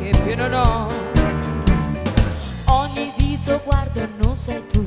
che più non ho. Ogni viso guardo non sei tu,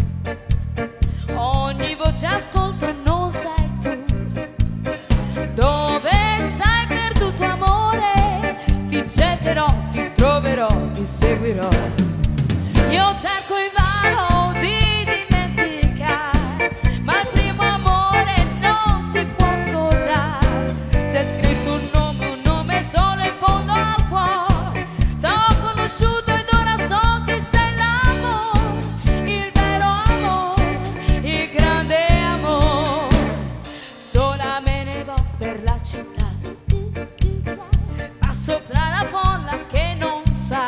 ogni voce ascolto non sei tu. Dove sei perduto amore? Ti cercherò, ti troverò, ti seguirò. Io cerco invano di dimenticare, ma il primo amore non si può scordare. C'è scritto un nome solo in fondo al cuore. T'ho conosciuto ed ora so che sei l'amore, il vero amore, il grande amore. Sola me ne vo per la città, passo tra la folla che non sa,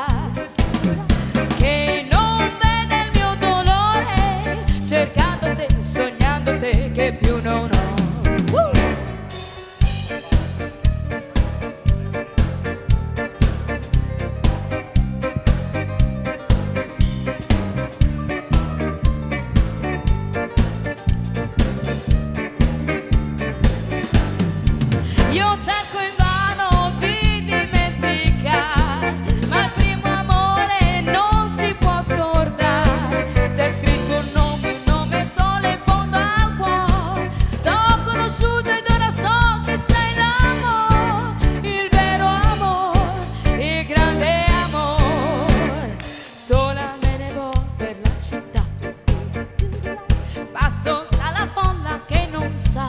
che non vede il mio dolore, cercando te, sognando te che più non ho. Io cerco invano di dimenticare, ma il primo amore non si può scordare. C'è scritto un nome solo in fondo al cuore. T'ho conosciuto ed ora so che sei l'amore, il vero amore, il grande amore. Sola me ne vo per la città, passo dalla folla che non sa,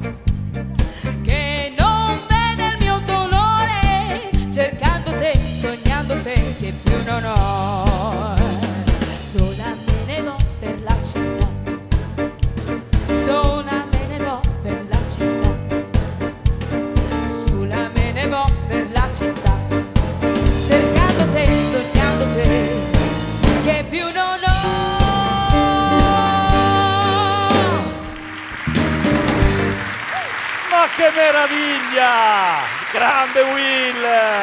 che non vede il mio dolore, cercando te, sognando te che più non ho. Sola me ne vo per la città, sola me ne vo per la città, sola me ne vo per la città, cercando te, sognando te che più non ho. Ma che meraviglia! Grande Will!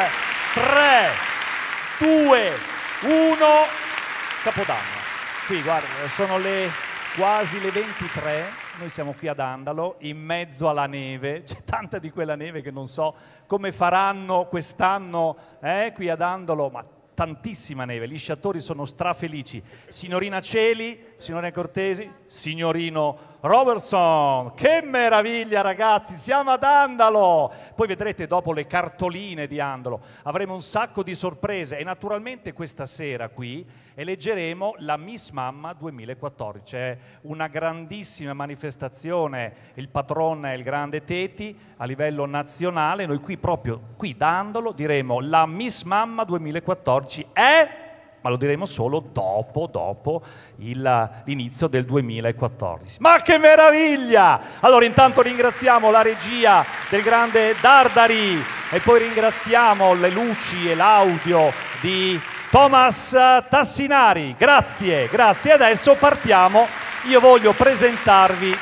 3, 2, 1, Capodanno. Qui, guarda, sono quasi le 23, noi siamo qui ad Andalo, in mezzo alla neve, c'è tanta di quella neve che non so come faranno quest'anno qui ad Andalo, ma tantissima neve, gli sciatori sono strafelici. Signorina Celi, signorina Cortesi, signorino Robertson, che meraviglia ragazzi, siamo ad Andalo! Poi vedrete dopo le cartoline di Andalo, avremo un sacco di sorprese e naturalmente questa sera qui eleggeremo la Miss Mamma 2014, c'è una grandissima manifestazione, il patron è il grande Teti a livello nazionale, noi qui proprio qui da Andalo diremo la Miss Mamma 2014 è... ma lo diremo solo dopo l'inizio del 2014. Ma che meraviglia! Allora intanto ringraziamo la regia del grande Dardari e poi ringraziamo le luci e l'audio di Thomas Tassinari. Grazie, grazie. Adesso partiamo. Io voglio presentarvi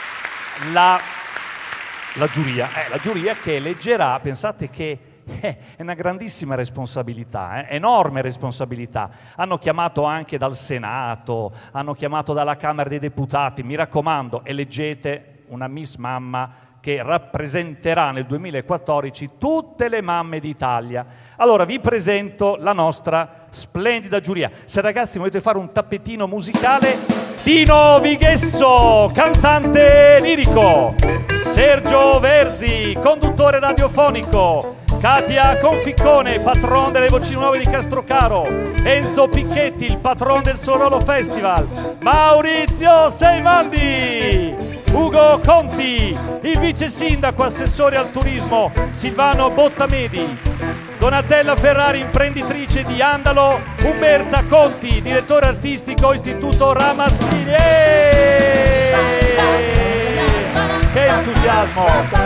la giuria. La giuria che eleggerà, pensate che è una grandissima responsabilità, enorme responsabilità. Hanno chiamato anche dal Senato, hanno chiamato dalla Camera dei Deputati. Mi raccomando, eleggete una Miss Mamma che rappresenterà nel 2014 tutte le mamme d'Italia. Allora vi presento la nostra splendida giuria. Se ragazzi volete fare un tappetino musicale, Tino Vighesso, cantante lirico, Sergio Verzi, conduttore radiofonico, Katia Conficcone, patron delle Voci Nuove di Castrocaro, Enzo Picchetti, il patron del Sorolo Festival, Maurizio Seimandi, Ugo Conti, il vice sindaco assessore al turismo Silvano Bottamedi, Donatella Ferrari, imprenditrice di Andalo, Umberta Conti, direttore artistico Istituto Ramazzini. Che entusiasmo!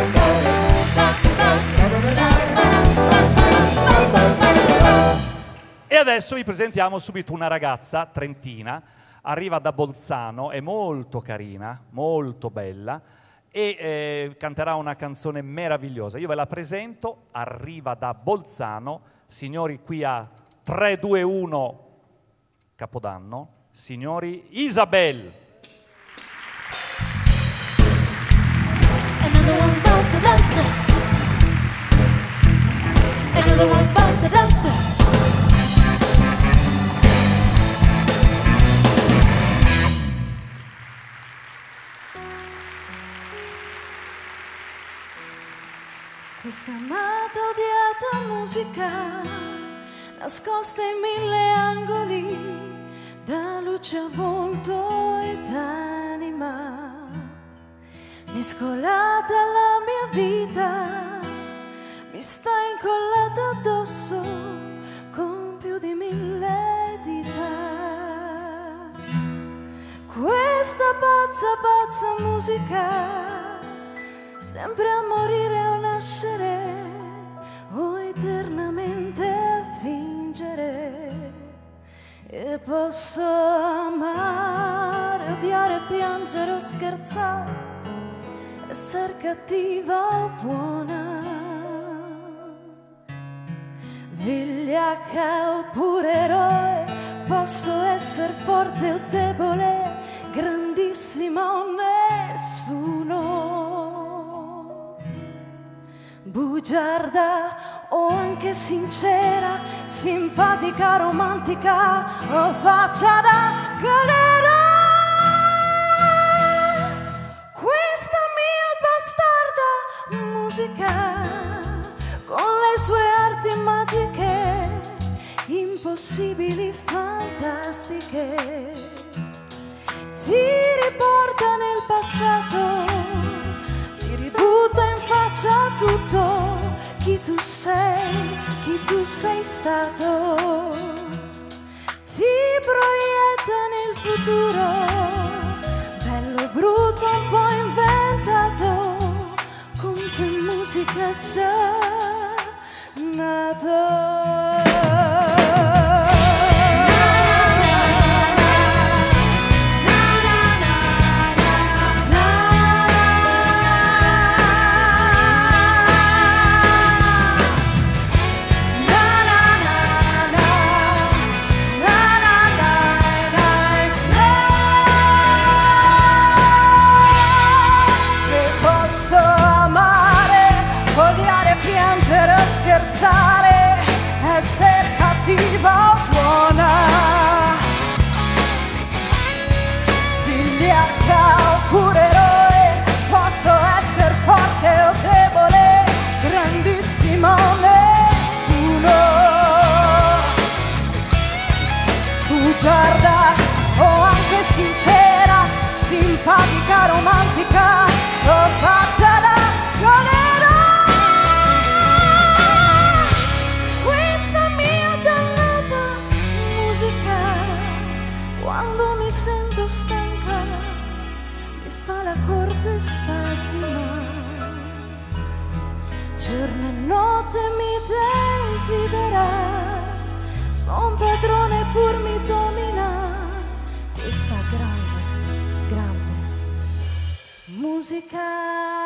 E adesso vi presentiamo subito una ragazza trentina, arriva da Bolzano, è molto carina, molto bella e canterà una canzone meravigliosa. Io ve la presento, arriva da Bolzano, signori qui a 3, 2, 1, Capodanno, signori Isabel. Another one buster duster. Another one buster duster. Questa amata odiata musica, nascosta in mille angoli, da luce a volto ed anima, mescolata alla mia vita, mi sta incollata addosso con più di 1000 dita. Questa pazza musica, sempre a morire o nascere, o eternamente a fingere. E posso amare, odiare, piangere o scherzare, essere cattiva o buona, vigliacca oppure eroe, posso essere forte o debole, grandissima o nessuno, bugiarda o anche sincera, simpatica, romantica o faccia da galera. Questa mia bastarda musica, con le sue arti magiche, impossibili, fantastiche, ti riporta nel passato, ti ributta in faccia tutto, chi tu sei stato, ti proietta nel futuro, bello, brutto, un po' inventato, con che musica c'è nato. Essere cattiva o buona, vigliacca oppure eroe, posso essere forte o debole, grandissima o nessuno, bugiarda o anche sincera, simpatica, romantica o faccia da galera. Quando mi sento stanca, mi fa la corte spasima, giorno e notte mi desidera, son padrone pur mi domina, questa grande musica.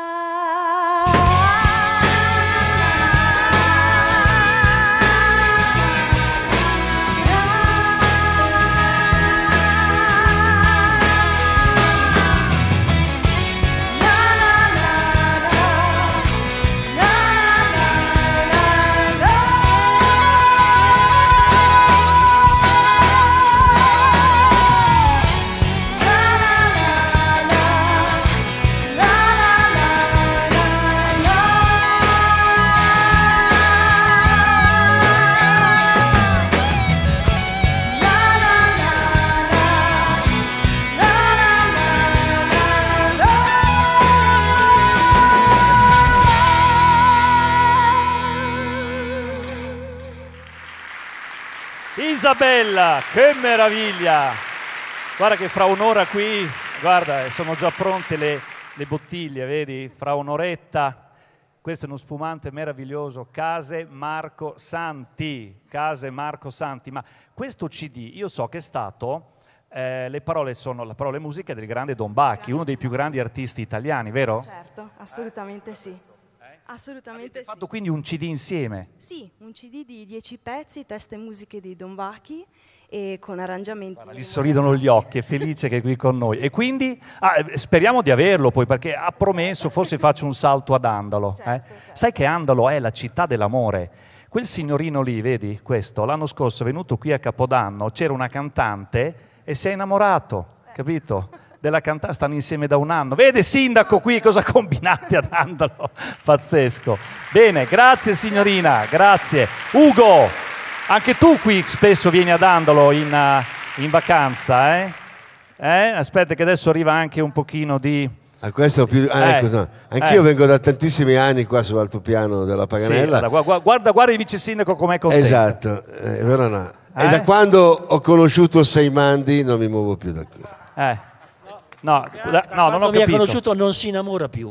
Isabella, che meraviglia! Guarda che fra un'ora qui, guarda, sono già pronte le bottiglie, vedi? Fra un'oretta. Questo è uno spumante meraviglioso, Case Marco Santi. Case Marco Santi. Ma questo CD, io so che è stato, le parole sono la parola e musica del grande Don Bacchi, uno dei più grandi artisti italiani, vero? Certo, assolutamente sì. Assolutamente Avete sì. fatto quindi un CD insieme? Sì, un CD di 10 pezzi, teste e musiche di Don Bacchi e con arrangiamenti. Guarda, gli sorridono gli occhi, è felice che è qui con noi. E quindi speriamo di averlo poi, perché ha promesso, forse faccio un salto ad Andalo. Certo. Sai che Andalo è la città dell'amore. Quel signorino lì, vedi, questo, l'anno scorso è venuto qui a Capodanno, c'era una cantante e si è innamorato, capito? della cantata, stanno insieme da un anno. Vede sindaco qui cosa combinate ad Andalo, pazzesco. Bene, grazie signorina, grazie. Ugo, anche tu qui spesso vieni ad Andalo in vacanza, eh? Aspetta che adesso arriva anche un pochino di... Questo più, ecco, no. Anch'io vengo da tantissimi anni qua sull'altopiano della Paganella. Sì, guarda il vice sindaco com'è contento. Esatto, vero no? E da quando ho conosciuto Seimandi non mi muovo più da qui. No, non ho Quando mi ha capito. conosciuto non si innamora più.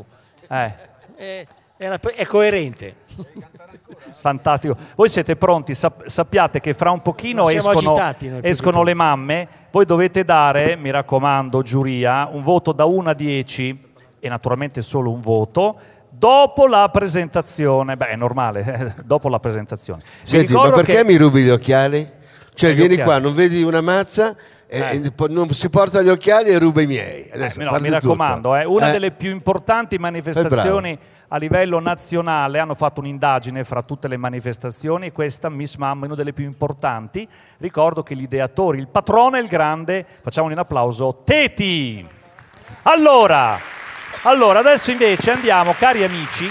È coerente. Fantastico. Voi siete pronti? Sappiate che fra un pochino escono le mamme. Voi dovete dare, mi raccomando, giuria, un voto da 1 a 10 e naturalmente solo un voto dopo la presentazione. Beh, è normale, dopo la presentazione. Senti, ma perché mi rubi gli occhiali? Cioè vieni qua, non vedi una mazza, non si porta gli occhiali e ruba i miei. Adesso mi raccomando, una delle più importanti manifestazioni a livello nazionale, hanno fatto un'indagine fra tutte le manifestazioni, questa Miss Mamma è una delle più importanti. Ricordo che gli ideatori, il patrono è il grande, facciamogli un applauso, Teti. Allora adesso invece andiamo, cari amici,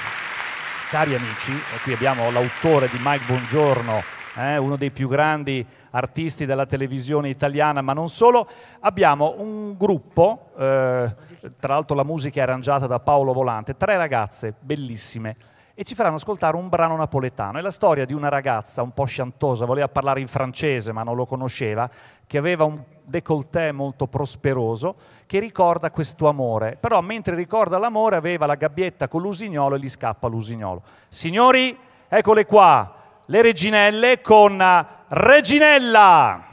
e qui abbiamo l'autore di Mike Bongiorno, uno dei più grandi artisti della televisione italiana, ma non solo. Abbiamo un gruppo, tra l'altro la musica è arrangiata da Paolo Volante, 3 ragazze bellissime, e ci faranno ascoltare un brano napoletano. È la storia di una ragazza un po' sciantosa, voleva parlare in francese ma non lo conosceva, che aveva un décolleté molto prosperoso, che ricorda questo amore, però mentre ricorda l'amore aveva la gabbietta con l'usignolo e gli scappa l'usignolo. Signori, eccole qua, le Reginelle con Reginella.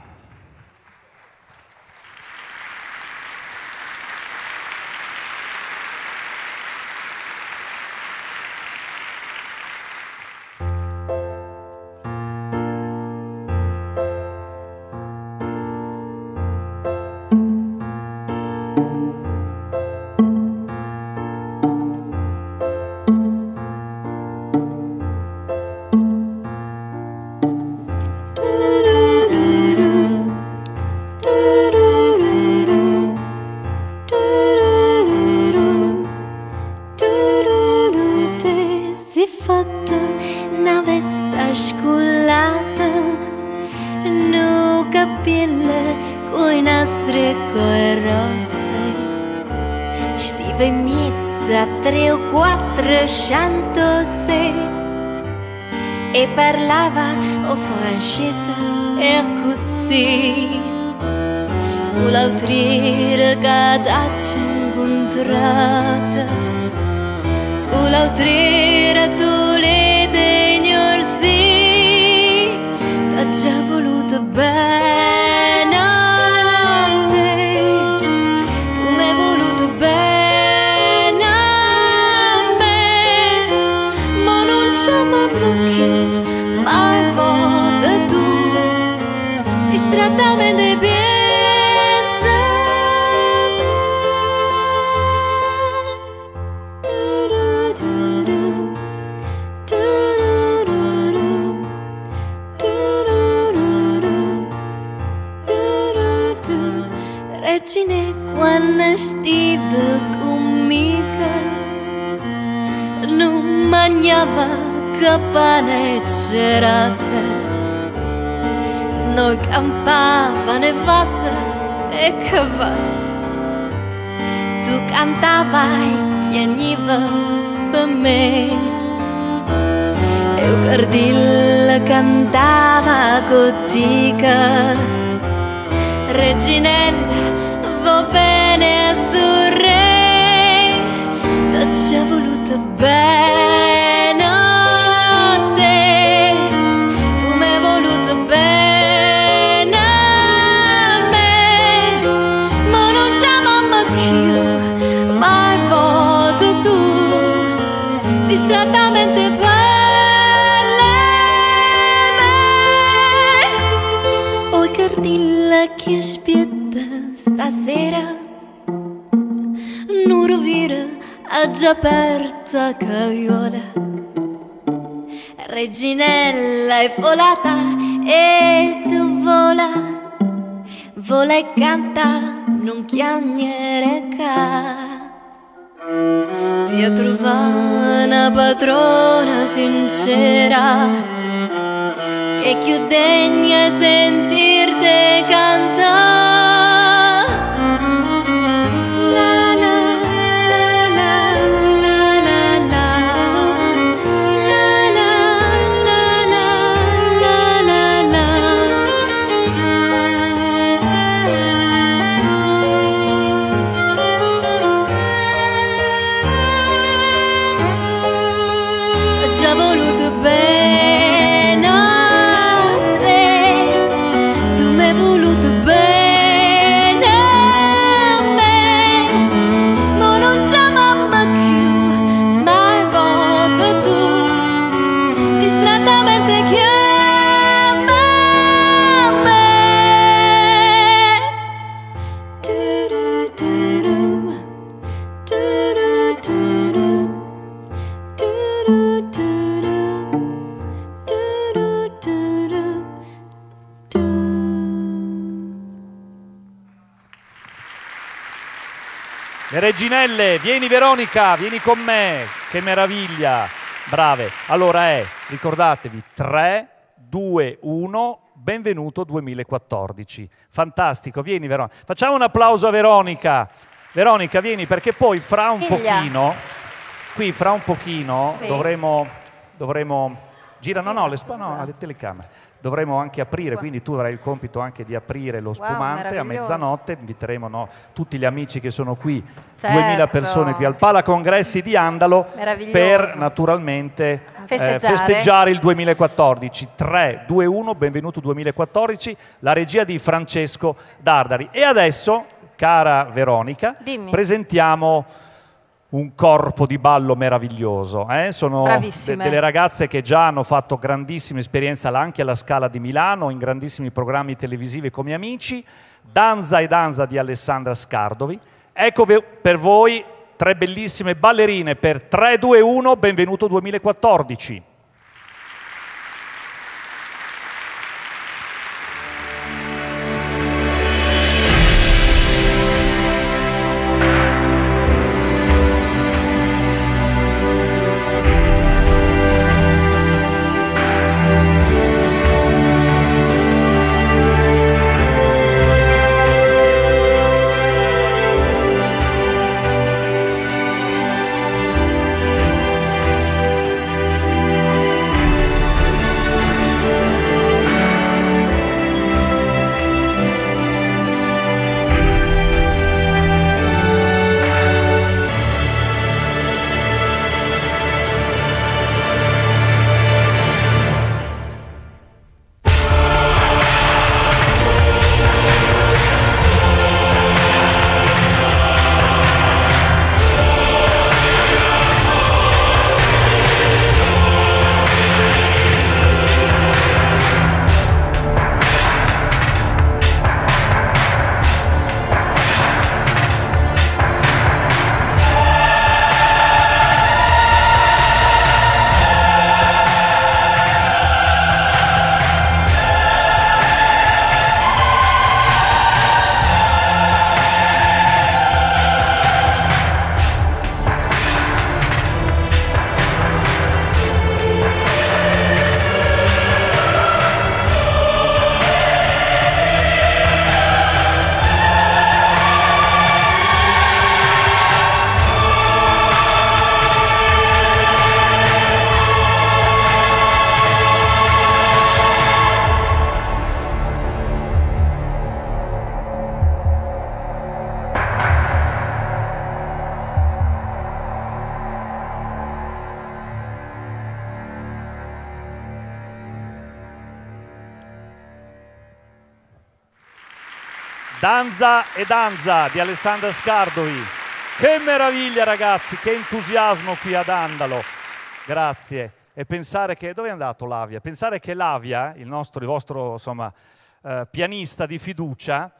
E parlava o francese e così fu l'autrice che t'ha incontrata, fu l'autrice tu le degnorsi, t'ha già voluto bene a te, tu m'hai voluto bene a me, ma non c'è mamma che mai vota tu, distrattamente pensa a me. Regine, quando stive conmigo non mangiava che pane e cerasse, noi campavano e vassa e che vassa, tu cantavai e piagniva per me, e il cardillo cantava contigo. Reginella, va bene su re, t'ha già voluto bene a te, tu m'hai voluto bene a me, ma non c'è mamma più, mai voto tu, distrattamente per me. Oi cardilla che aspetta stasera, non rovira ha già aperta caiola, Reginella è volata e tu vola, vola e canta non chiagnere ca. Ti ha trovato una padrona sincera che più degna di sentirti cantare. Già voluto bene a te, tu mi hai voluto bene a me, ma non chiamammo più, mai volta tu, distrattamente chiama me. Du-du-du-du, du-du-du-du. Le reginelle, vieni Veronica, vieni con me, che meraviglia, brave. Allora ricordatevi, 3, 2, 1, benvenuto 2014. Fantastico, vieni Veronica. Facciamo un applauso a Veronica. Veronica, vieni, perché poi fra un pochino, qui fra un pochino sì. dovremo girano alle telecamere. Dovremo anche aprire, quindi tu avrai il compito anche di aprire lo spumante a mezzanotte. Inviteremo tutti gli amici che sono qui, 2000 persone qui al Pala Congressi di Andalo per naturalmente festeggiare il 2014. 3, 2, 1, benvenuto 2014, la regia di Francesco Dardari. E adesso, cara Veronica, presentiamo un corpo di ballo meraviglioso. Sono delle ragazze che già hanno fatto grandissima esperienza anche alla Scala di Milano, in grandissimi programmi televisivi come Amici. Danza e Danza di Alessandra Scardovi. Ecco per voi 3 bellissime ballerine per 3, 2, 1, benvenuto 2014. Danza e Danza di Alessandra Scardovi. Che meraviglia ragazzi, che entusiasmo qui ad Andalo. Grazie. E pensare che... Dove è andato Lavia? Pensare che Lavia, il vostro insomma, pianista di fiducia,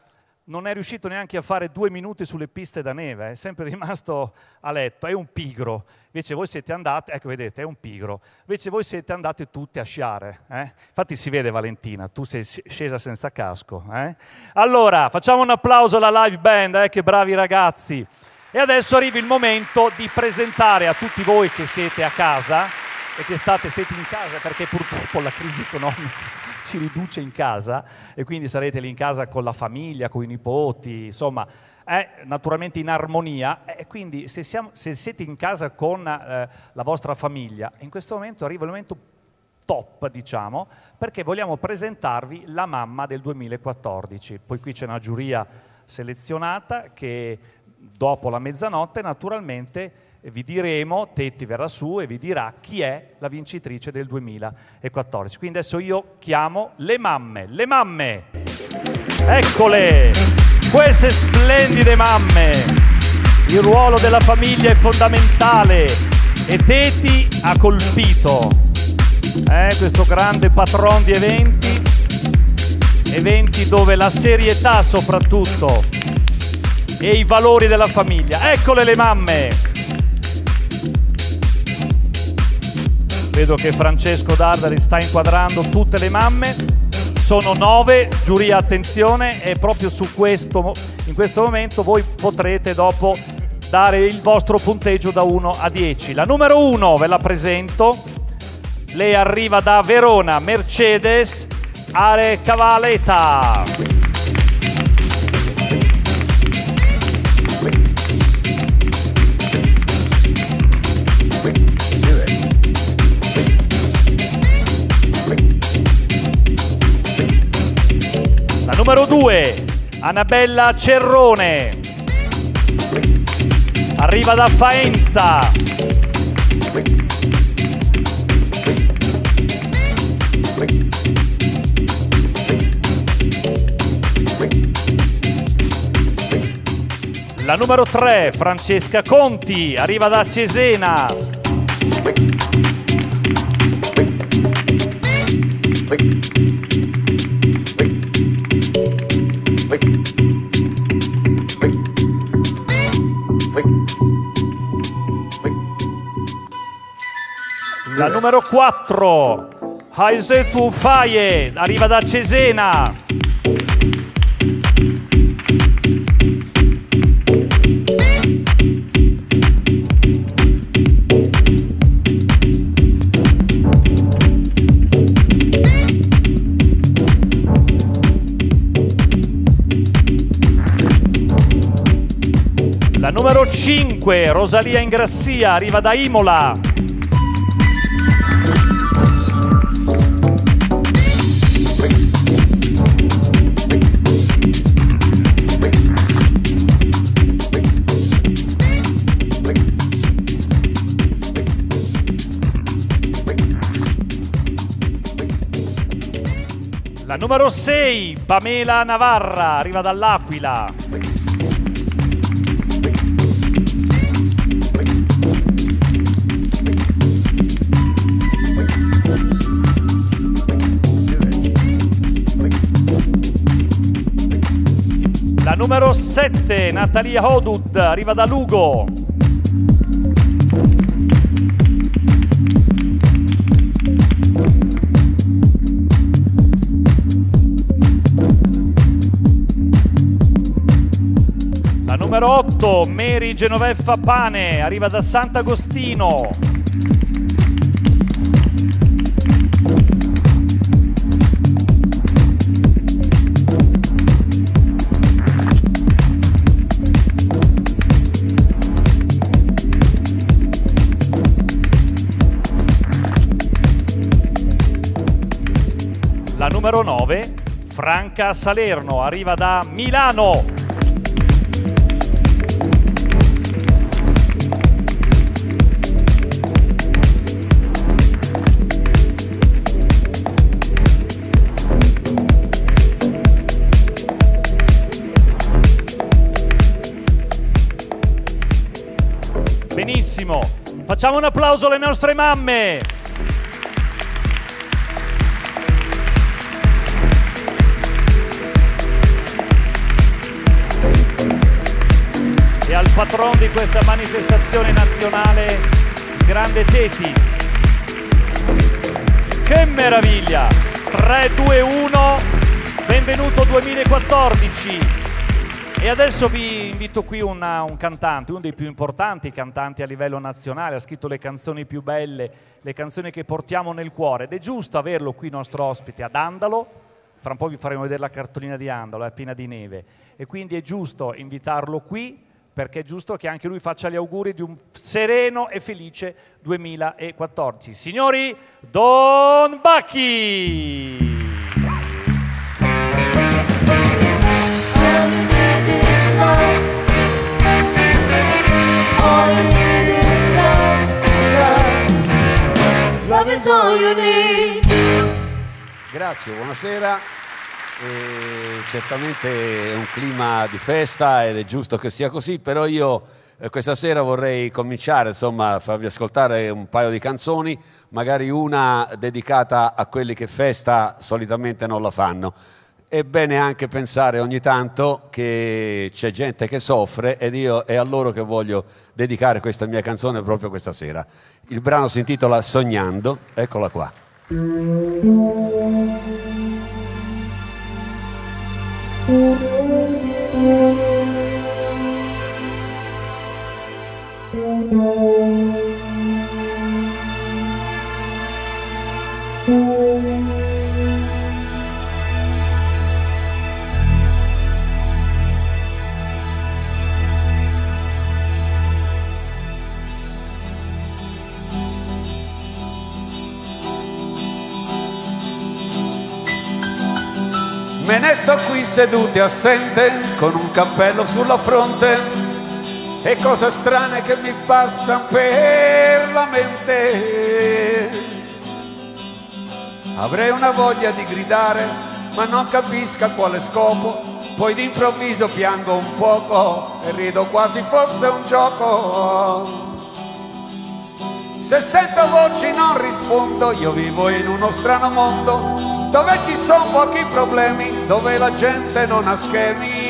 non è riuscito neanche a fare 2 minuti sulle piste da neve, è sempre rimasto a letto, è un pigro. Invece voi siete andati, ecco vedete, è un pigro. Invece voi siete andati tutti a sciare. Infatti si vede Valentina, tu sei scesa senza casco. Allora, facciamo un applauso alla live band, che bravi ragazzi. E adesso arriva il momento di presentare a tutti voi che siete a casa e che siete in casa perché purtroppo la crisi economica ci riduce in casa e quindi sarete lì in casa con la famiglia, con i nipoti, insomma, naturalmente in armonia. E quindi se siete in casa con la vostra famiglia, in questo momento arriva il momento top, diciamo, perché vogliamo presentarvi la mamma del 2014. Poi qui c'è una giuria selezionata che dopo la mezzanotte naturalmente vi diremo, Tetti verrà su e vi dirà chi è la vincitrice del 2014. Quindi adesso io chiamo le mamme. Le mamme! Eccole! Queste splendide mamme! Il ruolo della famiglia è fondamentale e Tetti ha colpito questo grande patron di eventi dove la serietà soprattutto e i valori della famiglia. Eccole le mamme! Vedo che Francesco Dardari sta inquadrando tutte le mamme. Sono 9, giuria attenzione, e proprio in questo momento voi potrete dopo dare il vostro punteggio da 1 a 10. La numero 1 ve la presento. Lei arriva da Verona, Mercedes Arecavaleta. Numero 2, Annabella Cerrone, arriva da Faenza. La numero 3, Francesca Conti, arriva da Cesena. La numero 4, Haisetu Faye, arriva da Cesena. La numero 5, Rosalia Ingrassia, arriva da Imola. La numero 6, Pamela Navarra, arriva dall'Aquila. La numero 7, Natalia Hodud, arriva da Lugo. La numero 8, Mary Genoveffa Pane, arriva da Sant'Agostino. La numero 9, Franca Salerno, arriva da Milano. Benissimo, facciamo un applauso alle nostre mamme. patron di questa manifestazione nazionale, grande Teti. Che meraviglia! 3, 2, 1, benvenuto 2014. E adesso vi invito qui un cantante, uno dei più importanti cantanti a livello nazionale, ha scritto le canzoni più belle, le canzoni che portiamo nel cuore, ed è giusto averlo qui nostro ospite ad Andalo. Fra un po' vi faremo vedere la cartolina di Andalo, è piena di neve, e quindi è giusto invitarlo qui, perché è giusto che anche lui faccia gli auguri di un sereno e felice 2014. Signori, Don Bacchi! All you need is love, love. Love is all you need. Grazie, buonasera. Certamente è un clima di festa ed è giusto che sia così, però io questa sera vorrei cominciare, insomma, a farvi ascoltare un paio di canzoni, magari una dedicata a quelli che festa solitamente non la fanno. È bene anche pensare ogni tanto che c'è gente che soffre ed io è a loro che voglio dedicare questa mia canzone proprio questa sera. Il brano si intitola Sognando, eccola qua. Me ne sto qui seduti assente con un cappello sulla fronte e cose strane che mi passano per la mente. Avrei una voglia di gridare ma non capisco a quale scopo, poi d'improvviso piango un poco e rido quasi fosse un gioco. Se sento voci non rispondo, io vivo in uno strano mondo dove ci sono pochi problemi, dove la gente non ha schemi.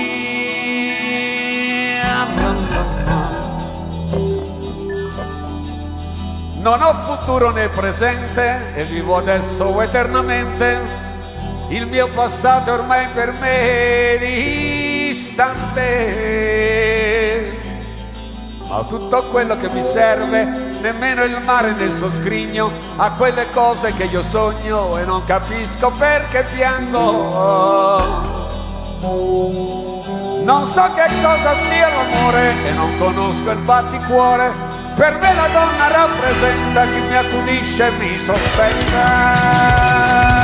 Non ho futuro né presente e vivo adesso o eternamente. Il mio passato è ormai per me distante. Ma tutto quello che mi serve, nemmeno il mare nel suo scrigno, a quelle cose che io sogno e non capisco perché piango. Non so che cosa sia l'amore e non conosco il batticuore. Per me la donna rappresenta chi mi accudisce e mi sospetta.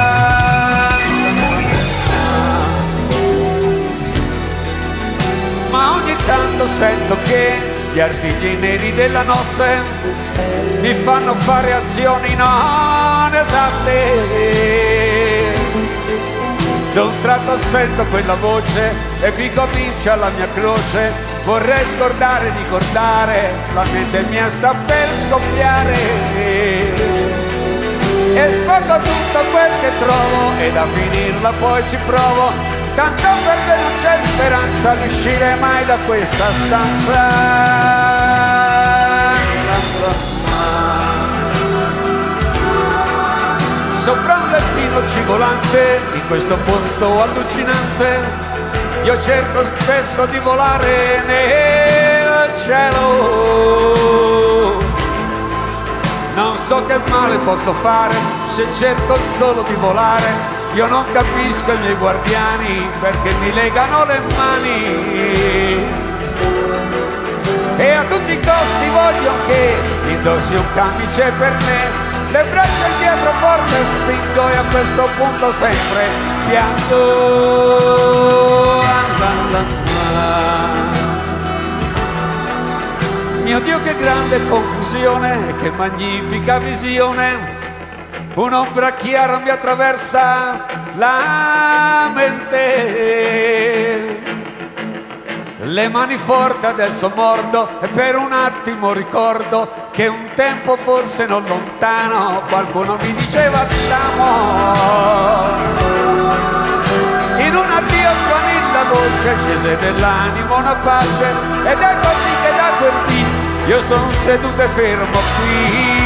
Ma ogni tanto sento che gli artigli neri della notte mi fanno fare azioni non esatte. Da un tratto sento quella voce e qui comincia la mia croce. Vorrei scordare, ricordare, la mente mia sta per scoppiare. E sfogo tutto quel che trovo e da finirla poi ci provo. Tanto perché non c'è speranza di uscire mai da questa stanza. Sopra un lettino civolante, in questo posto allucinante, io cerco spesso di volare nel cielo. Non so che male posso fare se cerco solo di volare. Io non capisco i miei guardiani perché mi legano le mani. E a tutti i costi voglio che indossi un camice per me. Le braccia indietro forte spingo e a questo punto sempre piango. Mio Dio, che grande confusione e che magnifica visione. Un'ombra chiara mi attraversa la mente. Le mani forti adesso mordo e per un attimo ricordo che un tempo forse non lontano qualcuno mi diceva t'amo. In un addio suoni la voce luce scese dell'animo una pace, ed è così che da quel dì io sono seduto e fermo qui.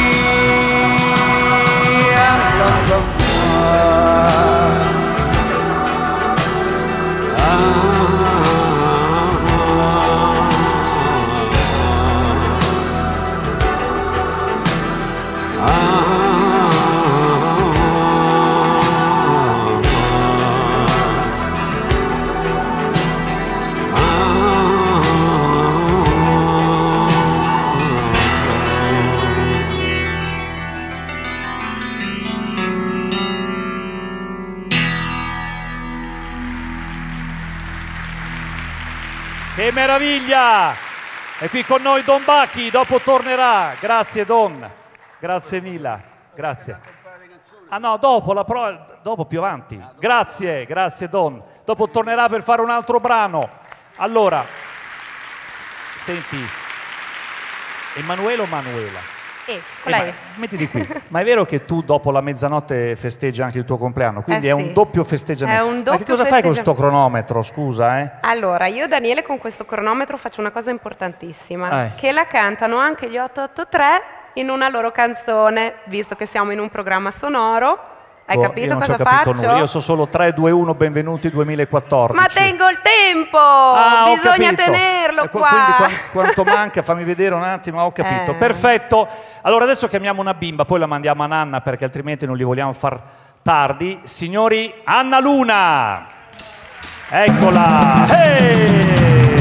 Che meraviglia! È qui con noi Don Bacchi, dopo tornerà. Grazie Don, grazie mille, grazie. Ah no, dopo, dopo più avanti. Grazie, grazie Don. Dopo tornerà per fare un altro brano. Allora, senti, Emanuele o Manuela? Mettiti qui. Ma è vero che tu dopo la mezzanotte festeggi anche il tuo compleanno? Quindi è un doppio festeggiamento. È un doppio Ma che cosa fai con questo cronometro, scusa? Allora, io e Daniele con questo cronometro faccio una cosa importantissima, che la cantano anche gli 883 in una loro canzone, visto che siamo in un programma sonoro. Hai capito cosa faccio? Nulla. Io so solo 3, 2, 1, benvenuti 2014. Ma tengo il tempo! Bisogna tenerlo qua! Quindi quanto manca? Fammi vedere un attimo, ho capito. Perfetto. Allora adesso chiamiamo una bimba, poi la mandiamo a Nanna perché altrimenti non li vogliamo far tardi. Signori, Anna Luna! Eccola! Hey!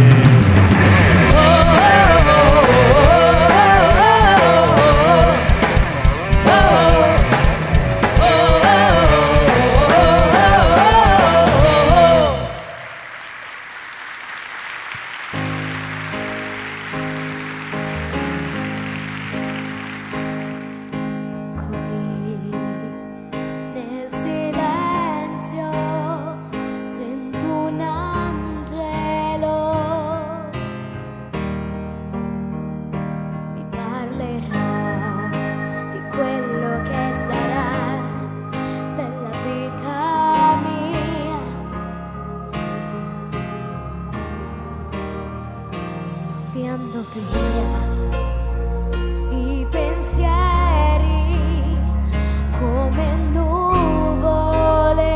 I pensieri come nuvole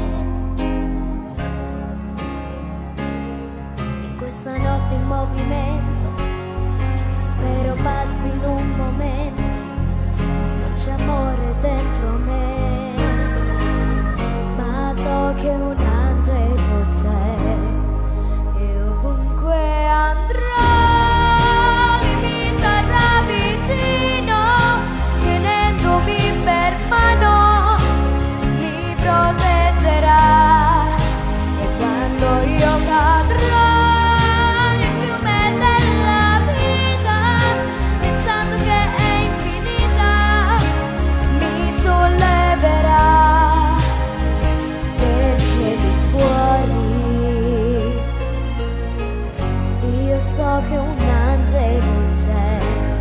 in questa notte in movimento, spero passi in un momento, non c'è amore dentro me, ma so che un angelo c'è e ovunque andrò per mano, mi proteggerà e quando io cadrò nel fiume della vita, pensando che è infinita, mi solleverà, perché di fuori io so che un angelo c'è.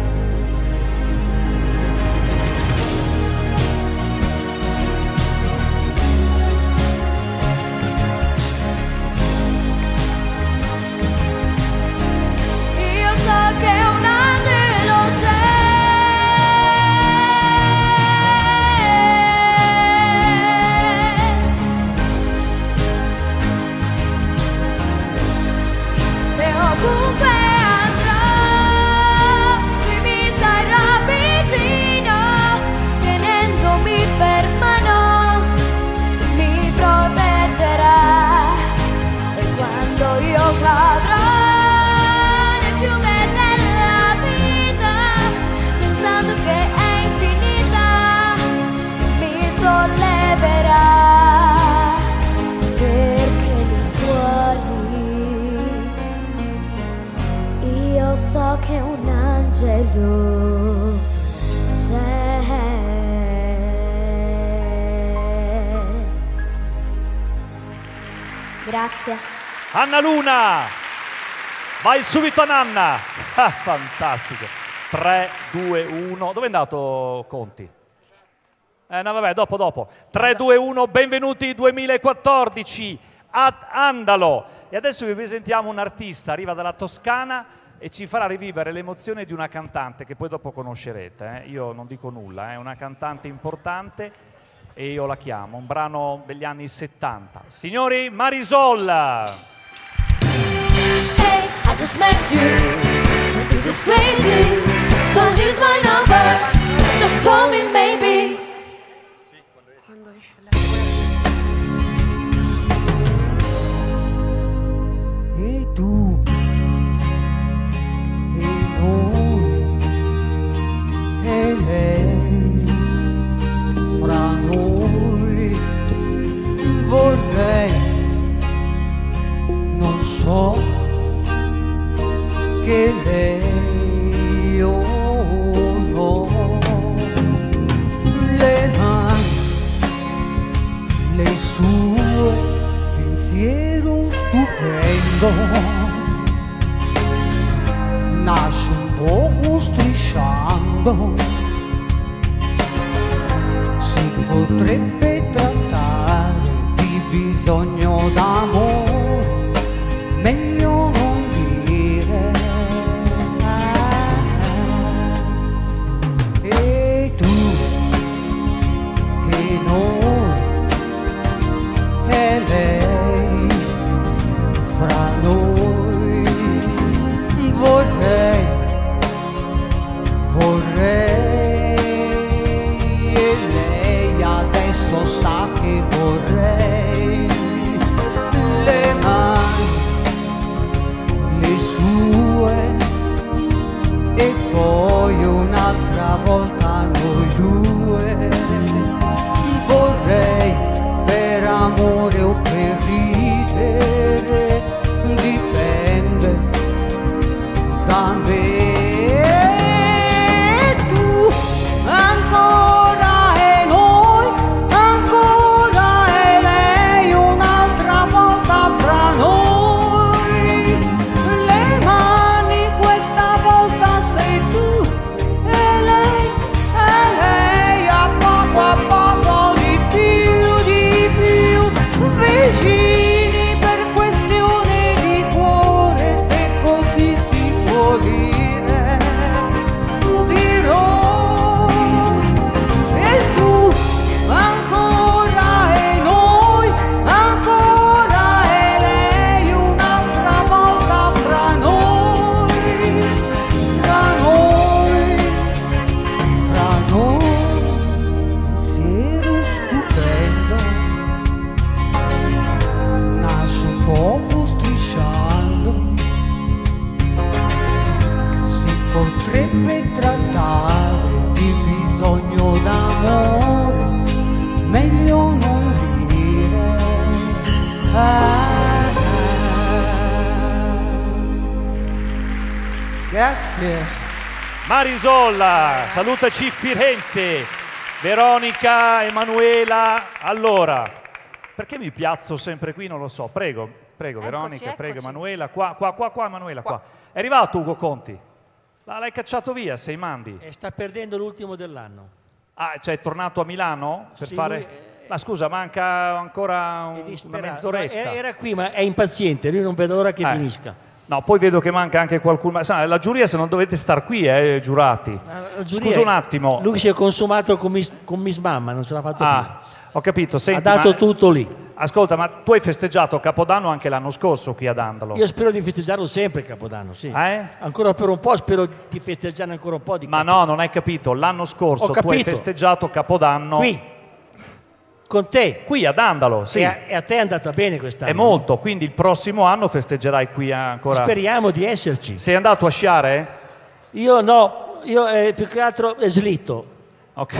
Che un angelo c'è, e ovunque andrò lui mi sarà vicino, tenendomi per mano mi proteggerà e quando io cadrò che è infinita, mi solleverà, perché lì fuori io so che un angelo c'è. Grazie. Anna Luna! Vai subito a Nanna! Ah, fantastico! 3, 2, 1. Dove è andato Conti? No, vabbè, dopo. 3, 2, 1, benvenuti 2014. Ad Andalo. E adesso vi presentiamo un artista, arriva dalla Toscana e ci farà rivivere l'emozione di una cantante che poi dopo conoscerete. Io non dico nulla, è una cantante importante e io la chiamo, un brano degli anni 70. Signori, Marisol! Hey, I just met you. This is crazy. So here's my number. So call me maybe. E tu e noi e lei, fra noi vorrei, non so che lei o no, le mani, le sue, pensiero stupendo, nasce un poco strisciando, si potrebbe trattare di bisogno d'amore, meglio non dire. E tu e noi e lei, fra noi vorrei, e lei adesso sa che vorrei, le mani, le sue, e poi un'altra volta noi due, vorrei per amore o per ridere, dipende da me. E tu ancora e noi, ancora e lei, un'altra volta fra noi, le mani questa volta sei tu e lei, a poco di più, vicini per questione di cuore, se così si può dire, dirò. E tu ancora e noi, ancora e lei, un'altra volta fra noi, fra noi, pensiero stupendo, nasce un poco strisciando, si potrebbe trattare di bisogno d'amore, meglio non dire. Grazie. Marisola, salutaci Firenze, Veronica, Emanuela. Allora, perché mi piazzo sempre qui? Non lo so. Prego, Veronica, prego Emanuela. Qua, Emanuela, qua. È arrivato Ugo Conti? L'hai cacciato via, sei mandi. E sta perdendo l'ultimo dell'anno. Ah, cioè è tornato a Milano per Sì, fare... lui Ma scusa, manca ancora una mezz'oretta. Era qui, ma è impaziente, lui non vede l'ora che finisca. No, poi vedo che manca anche qualcuno. Ma, sa, la giuria, se non dovete star qui, giurati. Scusa un attimo. Lui si è consumato con Miss Mamma, non ce l'ha fatto più. Ho capito. Senti, ha dato tutto lì. Ascolta, ma tu hai festeggiato Capodanno anche l'anno scorso qui ad Andalo? Io spero di festeggiarlo sempre Capodanno, sì. Ancora per un po', spero di festeggiare ancora un po' di Capodanno. Ma no, non hai capito. L'anno scorso tu hai festeggiato Capodanno... Qui. Con te. Qui ad Andalo, sì. E a te è andata bene quest'anno. È molto, quindi il prossimo anno festeggerai qui ancora. Speriamo di esserci. Sei andato a sciare? Io no, io più che altro slitto. Ok.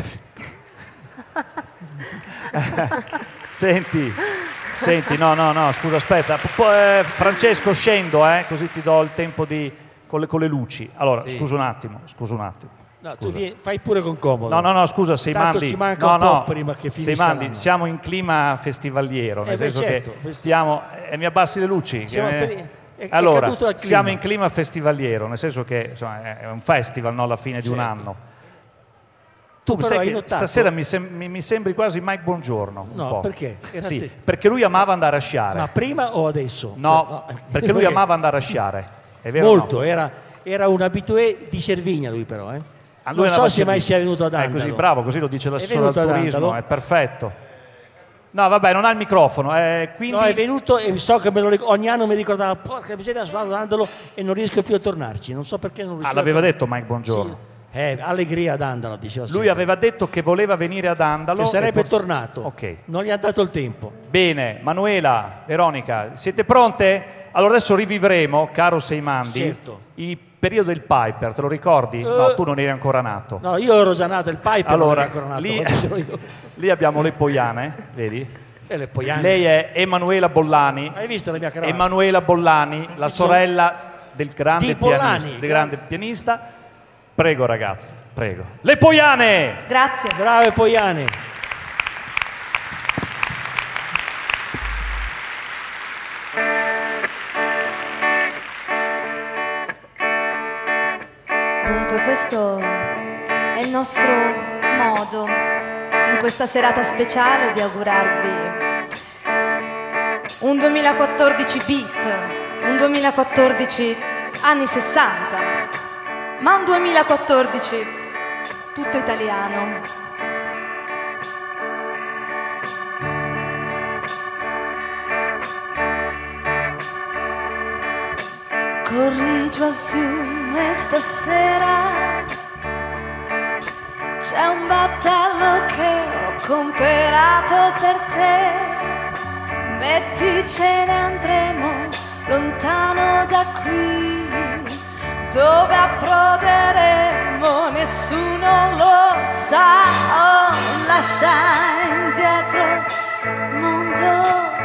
Senti, no, scusa, aspetta. Francesco, scendo, così ti do il tempo con le luci. Allora, sì. Scusa un attimo. No, tu fai pure con comodo. No, scusa, sei Tanto mandi. ci manca un po' prima che finisca sei mandi. l'anno. Siamo in clima festivaliero, nel senso certo. che stiamo... mi abbassi le luci? Allora, siamo in clima festivaliero, nel senso che insomma, è un festival, no, alla fine di un anno. Tu sai che stasera mi sembri quasi Mike Bongiorno. No, perché? Sì, perché lui amava andare a sciare. Ma prima o adesso? No, perché lui amava andare a sciare. È vero? Molto, no? Era un abitué di Cervigna lui però. Non so se mai sia venuto ad Andalo. Così, bravo, così lo dice l'assessore al turismo, è perfetto. No, vabbè, non ha il microfono. Quindi... No, è venuto e so che ogni anno mi ricordava, porca miseria, sono andato ad Andalo e non riesco più a tornarci. Non so perché non riesco. L'aveva detto Mike Bongiorno. Sì. Allegria ad Andalo, diceva sempre. Lui aveva detto che voleva venire ad Andalo. Che sarebbe tornato. Ok. Non gli ha dato il tempo. Bene, Manuela, Veronica, siete pronte? Allora adesso rivivremo, caro Seimandi, certo, il periodo del Piper, te lo ricordi? No, tu non eri ancora nato. No, io ero già nato, il Piper allora, non era ancora nato. Lì abbiamo le Poiane, vedi? Le Poiane. Lei è Emanuela Bollani. Hai visto la mia cravatta? Emanuela Bollani, la sorella del grande pianista. Prego ragazzi, prego. Le Poiane! Grazie. Brave Poiane. Dunque questo è il nostro modo in questa serata speciale di augurarvi un 2014 beat, un 2014 anni 60, ma un 2014 tutto italiano. Corri giù al fiume stasera, c'è un battello che ho comperato per te. Metti ce ne andremo lontano da qui, dove approderemo nessuno lo sa. Oh, lascia indietro mondo,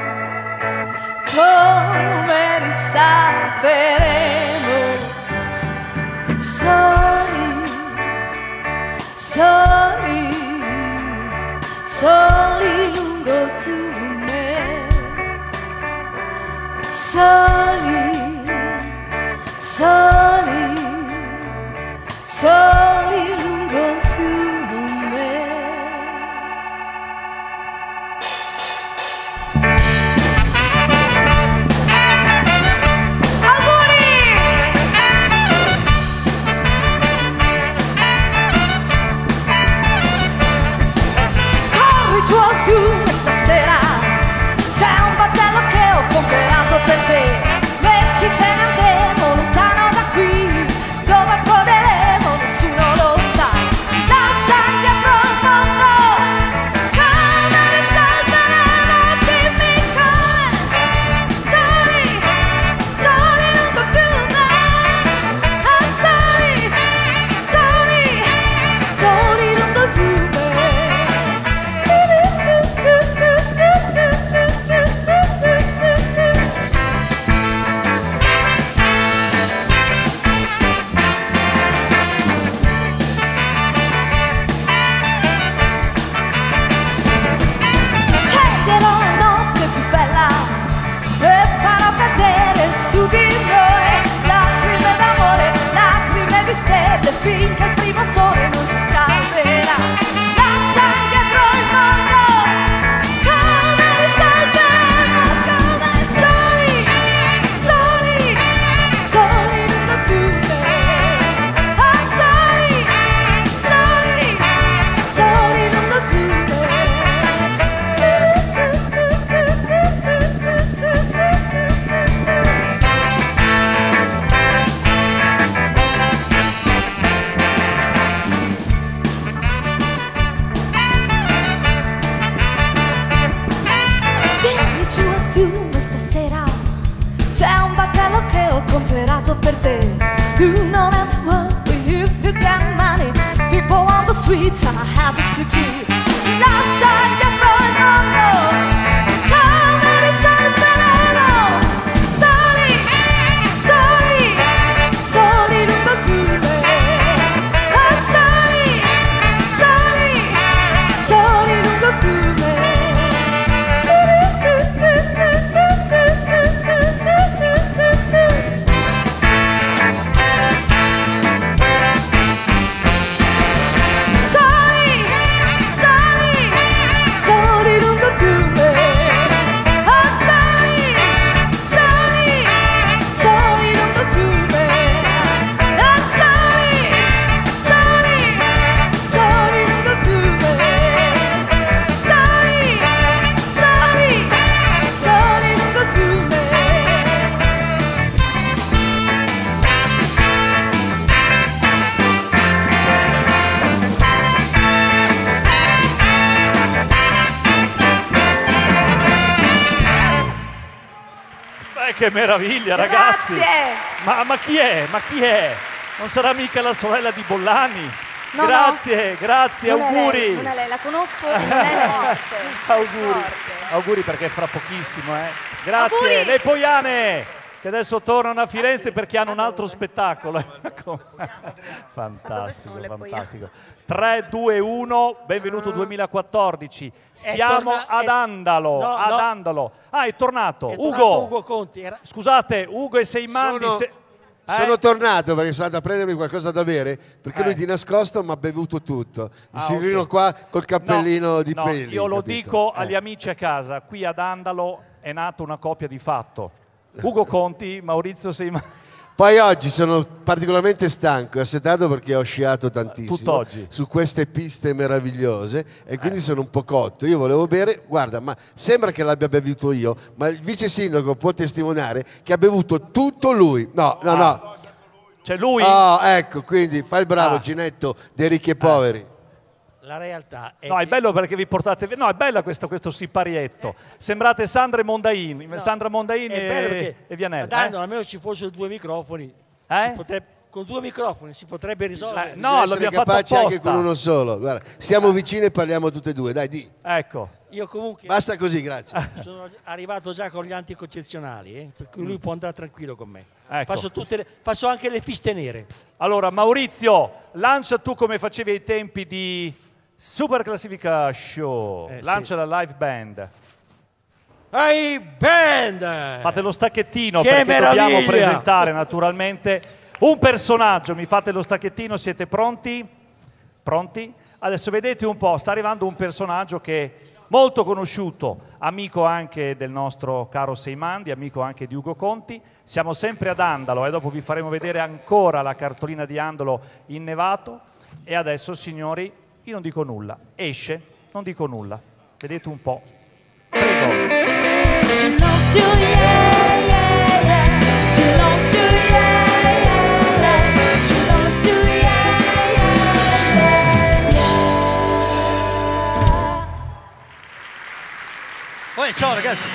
come risalveremo. Soli, soli, soli lungo il fiume. Soli, soli, soli lungo il fiume. Auguri! Corri giù al fiume stasera, c'è un battello che ho comperato per te. Metti ce ne andremo lontano da qui, dove approderemo nessuno lo sa. Lascia indietro il mondo, come risalveremo, dimmi come. Soli, soli lungo il fiume. Ah, soli, soli, soli lungo il fiume. Su di noi lacrime d'amore, lacrime di stelle, finché il primo sole non ci scalderà. Lascia indietro il mondo, come risalveremo, come soli, soli, soli lungo il fiume. Ah, soli, soli, soli lungo il fiume. Comperato per te. You don't have to worry if you got money. People on the streets are happy to give. Lascia indietro il mondo, come risalveremo. Soli, soli, soli lungo il fiume. Ah, soli, soli, soli lungo il fiume. Soli, che meraviglia, ragazzi! Ma chi è? Ma chi è? Non sarà mica la sorella di Bollani? No, grazie, no. grazie, Non auguri. È lei, non è lei, la conosco e non è lei. Auguri perché è fra pochissimo, Grazie, auguri. le Poiane, che adesso tornano a Firenze perché hanno un altro spettacolo. Fantastico, fantastico. 3, 2, 1, benvenuto 2014. Siamo ad Andalo, Andalo. Ah, è tornato. Ugo Conti. Scusate, Ugo e Seimandi. Sono tornato perché sono andato a prendermi qualcosa da bere, perché lui di nascosto mi ha bevuto tutto. Il signorino qua col cappellino di peli. Io lo dico agli amici a casa, qui ad Andalo è nata una coppia di fatto. Ugo Conti, Maurizio Seimandi. Poi oggi sono particolarmente stanco e assetato perché ho sciato tantissimo su queste piste meravigliose e quindi sono un po' cotto. Io volevo bere, guarda, ma sembra che l'abbia bevuto io, ma il vice sindaco può testimoniare che ha bevuto tutto lui. No. C'è lui? Oh, ecco, quindi fai il bravo, Ginetto, dei ricchi e poveri. La realtà è è bello perché vi portate via. No, è bella questo siparietto. Sembrate Sandra Mondaini, Sandra Mondaini e Vianello. Dando almeno ci fossero 2 microfoni. Con 2 microfoni si potrebbe risolvere. No, l'abbiamo fatto apposta. Anche con uno solo. Guarda, stiamo vicini e parliamo tutte e due. Dai, di. Ecco. Io comunque basta così, grazie. Sono arrivato già con gli anticoncezionali, per cui lui può andare tranquillo con me. Ecco. Faccio anche le piste nere. Allora, Maurizio, lancia tu come facevi ai tempi di Super Classifica Show. Lancia la live band. Hey band! Fate lo stacchettino che perché meraviglia! Dobbiamo presentare naturalmente un personaggio. Mi fate lo stacchettino, siete pronti? Pronti? Adesso vedete un po', sta arrivando un personaggio che è molto conosciuto, amico anche del nostro caro Seimandi, amico anche di Ugo Conti. Siamo sempre ad Andalo e dopo vi faremo vedere ancora la cartolina di Andalo innevato. E adesso, signori, io non dico nulla, esce, non dico nulla. Vedete un po'. Prego. Ciao ragazzi.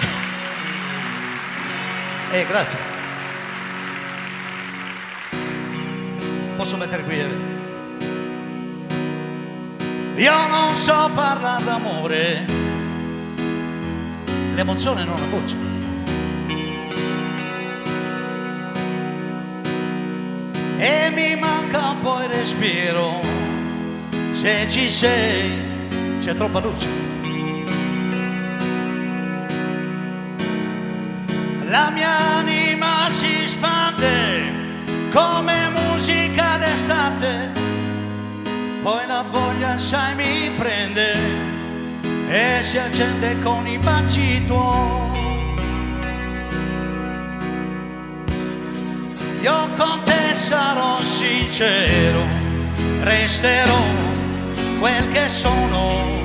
Grazie. Posso mettere qui? Io non so parlare d'amore, l'emozione non ha voce. E mi manca un po' il respiro, se ci sei c'è troppa luce. La mia anima si spande come musica d'estate, poi la voglia sai mi prende e si accende con i baci tuoi. Io con te sarò sincero, resterò quel che sono.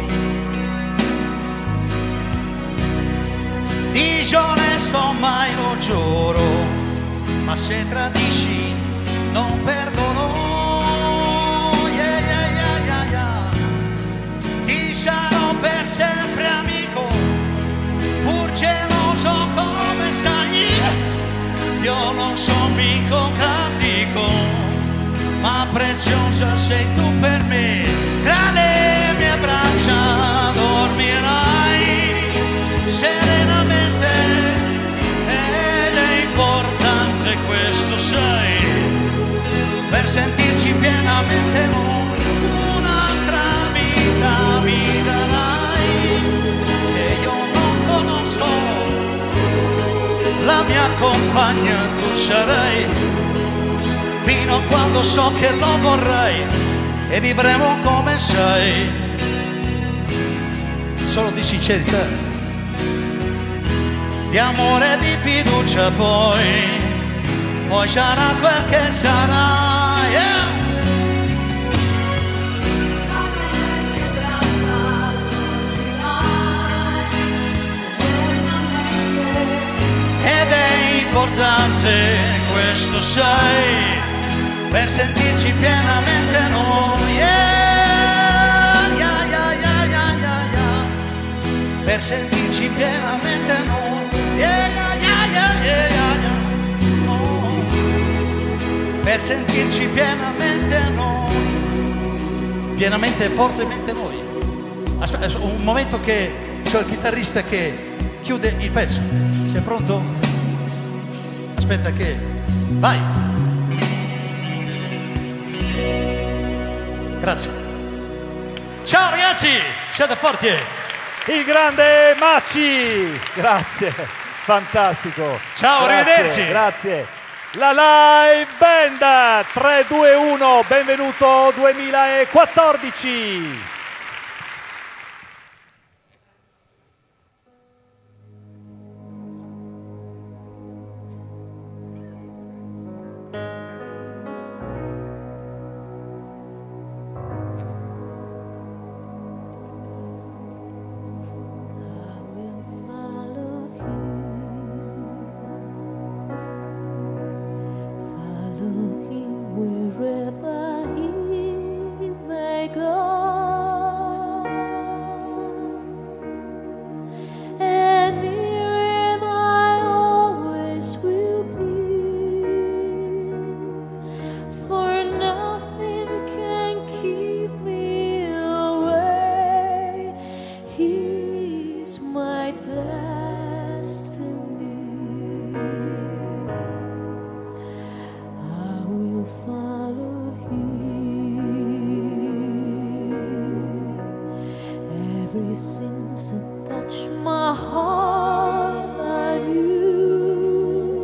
Disonesto mai lo giuro, ma se tradisci non perdono. Yeah, yeah, yeah, yeah, yeah. Ti sarò per sempre amico, pur geloso come sai. Io non sono mica gradico, ma preziosa sei tu per me. Tra le mie braccia dormirai serenamente ed è importante questo sai, per sentirci pienamente noi. Un'altra vita mi darai che io non conosco, la mia compagna tu sarai, fino a quando so che lo vorrai e vivremo come sai, solo di sincerità, di amore e di fiducia, poi sarà quel che sarà, yeah. Ed è importante questo sai, per sentirci pienamente noi, yeah, yeah, yeah, yeah, yeah, yeah, yeah. Per sentirci pienamente noi, yeah, yeah, yeah, yeah, yeah, yeah. per sentirci pienamente noi, pienamente e fortemente noi. Aspetta, un momento che c'ho il chitarrista che chiude il pezzo. Sei pronto? Aspetta che... Vai! Grazie. Ciao ragazzi, siete forti! Il grande Macci! Grazie, fantastico. Ciao, grazie, arrivederci. Grazie. La live band 3, 2, 1, benvenuto 2014. Wherever he may go, and near him I always will be, for nothing can keep me away. He's my destiny. I will follow him. Ever since it touched my heart, I knew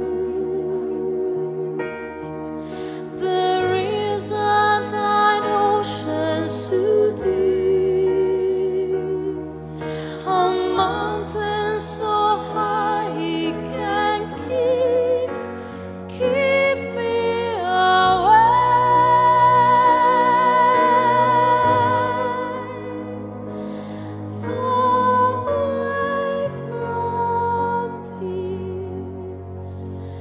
there isn't an ocean so deep, a mountain so high he can keep me away from his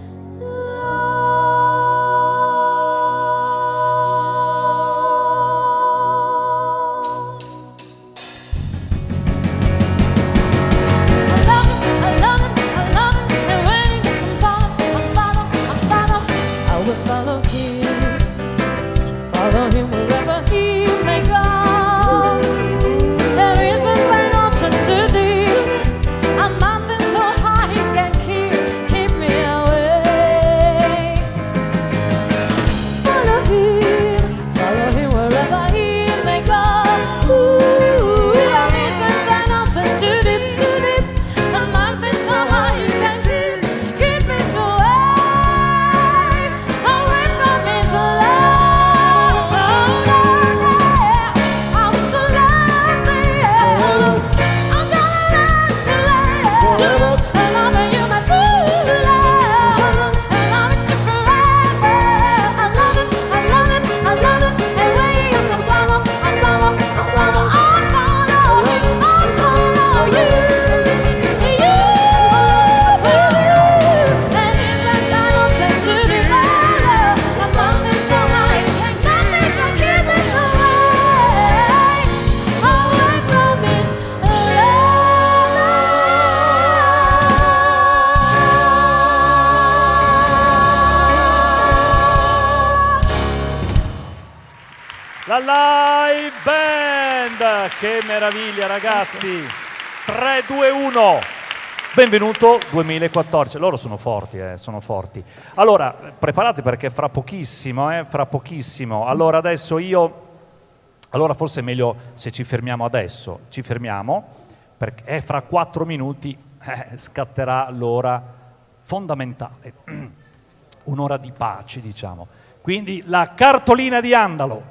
follow him wherever he may go. There isn't an ocean too deep, a mountain so high he can keep me away. Follow him wherever he may go. There isn't an ocean too deep, a mountain so high he can keep me away from his love. I was so lonely, I'm gonna learn to love. And loving you, my true love, and loving you forever. I love it, I love it, I love it. And when you say follow, I follow, I follow, I follow him, I follow you, you, and it's like I don't say to the world, the mountain so high, and nothing can keep us away from his La live band, che meraviglia ragazzi. 3, 2, 1. Benvenuto 2014. Loro sono forti, sono forti. Allora, preparati perché fra pochissimo. Allora adesso allora forse è meglio se ci fermiamo adesso. Ci fermiamo perché fra 4 minuti scatterà l'ora fondamentale. Un'ora di pace, diciamo. Quindi la cartolina di Andalo.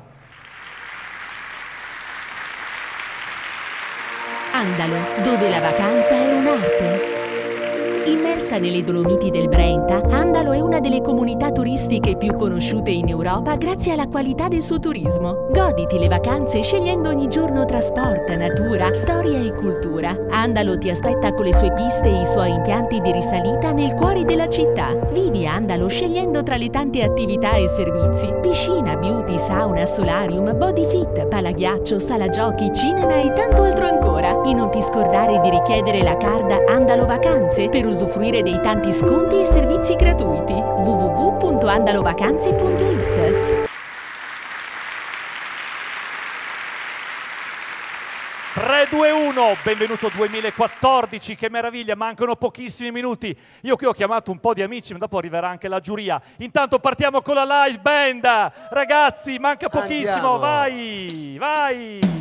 Andalo, dove la vacanza è un'arte. Immersa nelle Dolomiti del Brenta, Andalo è una delle comunità turistiche più conosciute in Europa grazie alla qualità del suo turismo. Goditi le vacanze scegliendo ogni giorno tra sport, natura, storia e cultura. Andalo ti aspetta con le sue piste e i suoi impianti di risalita nel cuore della città. Vivi Andalo scegliendo tra le tante attività e servizi: piscina, beauty, sauna, solarium, body fit, palaghiaccio, sala giochi, cinema e tanto altro ancora. E non ti scordare di richiedere la card Andalo Vacanze per usufruire dei tanti sconti e servizi gratuiti. www.andalovacanze.it. 3, 2, 1, benvenuto 2014, che meraviglia, mancano pochissimi minuti. Io qui ho chiamato un po' di amici, ma dopo arriverà anche la giuria. Intanto partiamo con la live band. Ragazzi, manca pochissimo, andiamo. Vai, vai!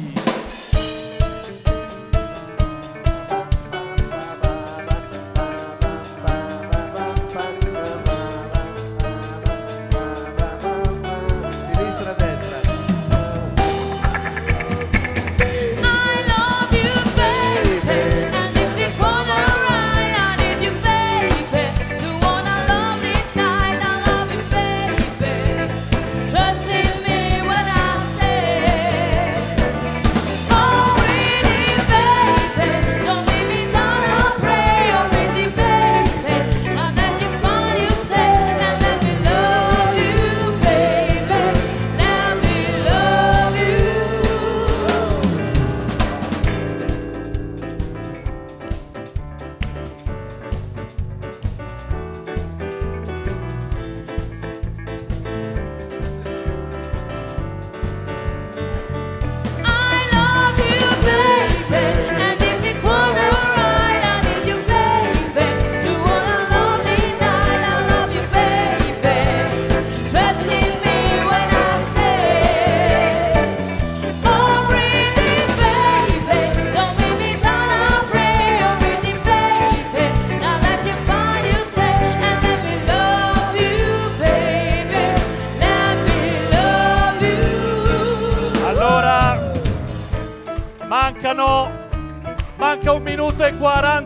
Manca 1 minuto e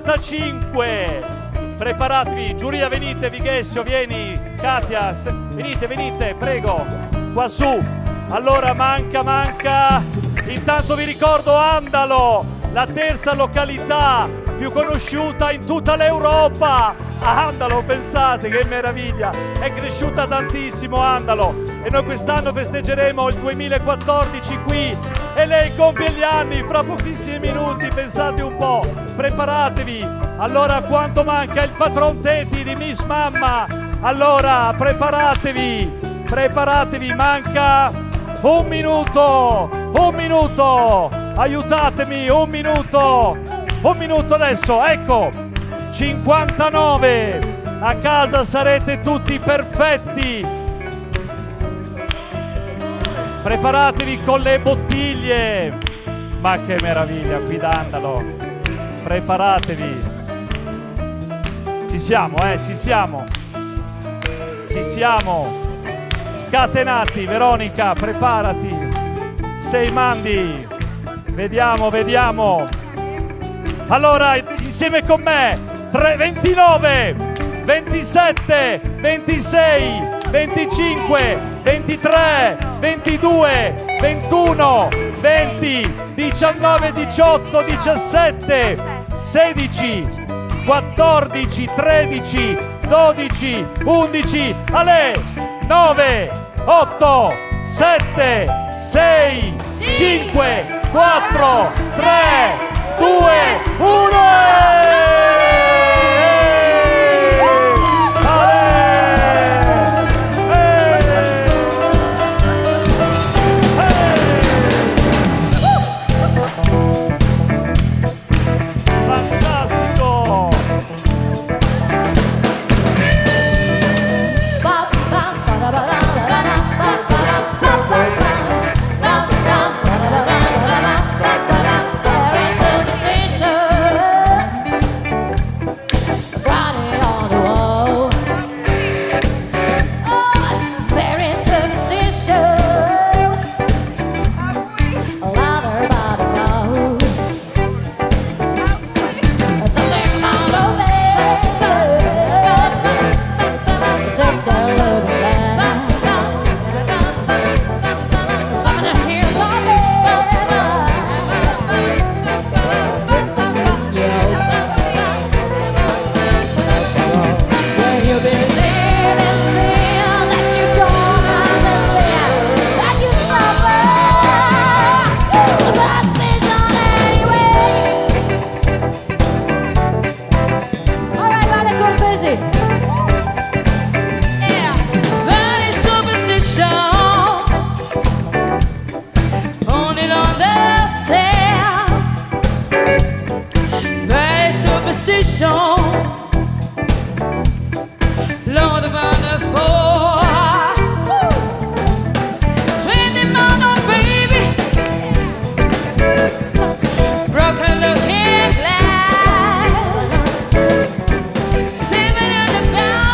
45. Preparatevi, giuria, venite, Vighessio, vieni, Katia, venite, prego, qua su. Allora manca. Intanto vi ricordo Andalo, la terza località più conosciuta in tutta l'Europa. Andalo, pensate che meraviglia, è cresciuta tantissimo Andalo e noi quest'anno festeggeremo il 2014 qui e lei compie gli anni fra pochissimi minuti, pensate un po', preparatevi. Allora quanto manca il patron Teti di Miss Mamma? Allora preparatevi, manca 1 minuto, aiutatemi, 1 minuto adesso, ecco, 59, a casa sarete tutti perfetti. Preparatevi con le bottiglie, ma che meraviglia qui da Andalo, preparatevi, ci siamo, scatenati. Veronica, preparati, sei mandi, vediamo, allora insieme con me, 29, 27, 26, 25, 23, 22, 21, 20, 19, 18, 17, 16, 14, 13, 12, 11, ale, 9, 8, 7, 6, 5, 4, 3, 2, 1. superstition. Lord of the four. Twenty mile baby. Broken looking glass. Seven in the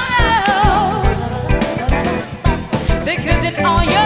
battle. Because it's all your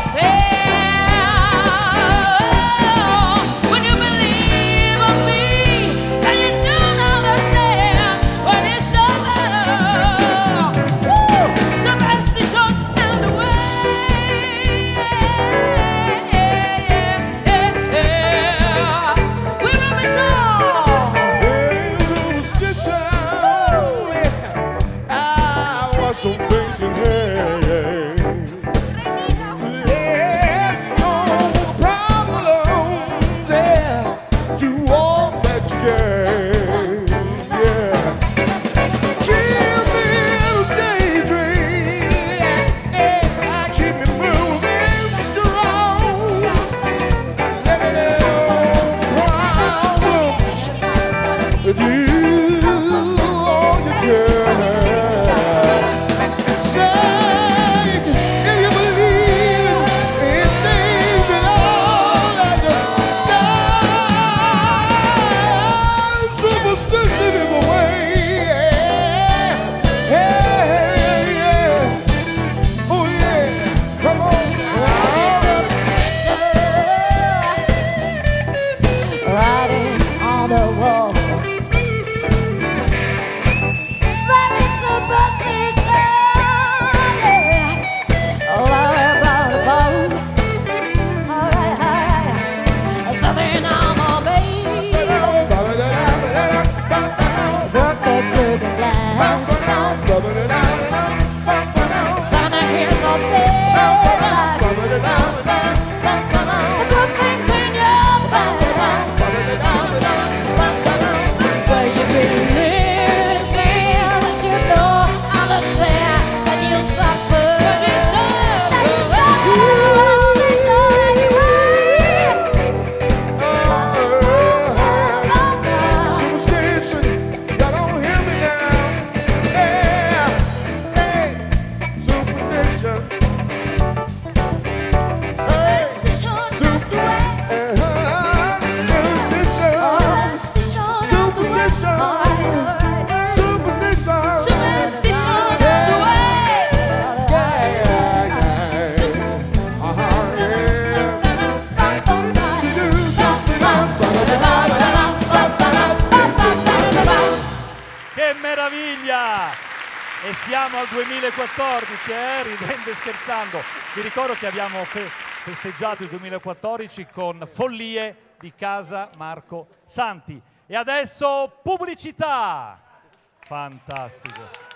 E siamo al 2014, ridendo e scherzando. Vi ricordo che abbiamo festeggiato il 2014 con Follie di Casa Marco Santi. E adesso pubblicità! Fantastico.